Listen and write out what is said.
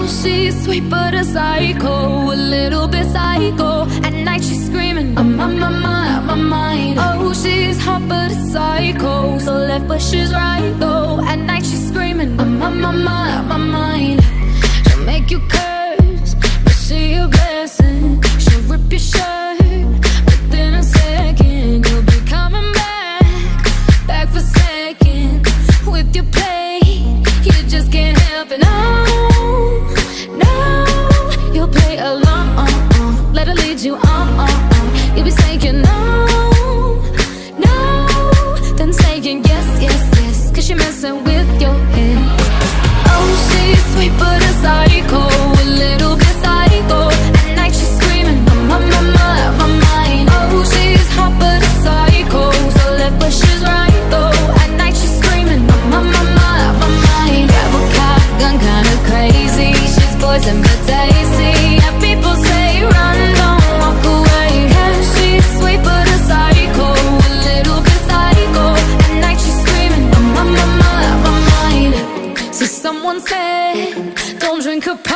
she's sweet but a psycho, a little bit psycho. At night she's screaming, I'm on my mind. Oh, she's hot but a psycho, so left but she's right though. At night she's screaming, I'm on my mind. She'll make you curse, but she a blessing. She'll rip your shirt within a second. You'll be coming back for seconds with your play. You just can't help it, no, no. You'll play along, let her lead you on. You'll be saying no, no, then saying yes, yes, yes, 'cause you're messing with your head. Oh, she's sweet but a psycho, a little bit psycho. At night she's screaming, I'm on my mind. Oh, she's hot but a psycho, so left but she's right though. At night she's screaming, I'm on my mind. Grab a gun, kinda crazy. She's poison but tasty. Yeah, people say run, don't walk away. Yeah, she's sweet but a psycho, a little bit psycho. At night she's screaming, I'm on my mind. So someone said, don't drink her